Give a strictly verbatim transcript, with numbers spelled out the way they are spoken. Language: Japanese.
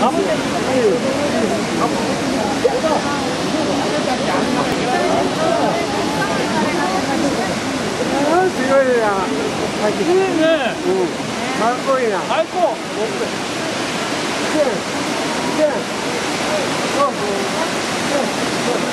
強いや。いいね。うん。かっこいいな。最高。そうそう。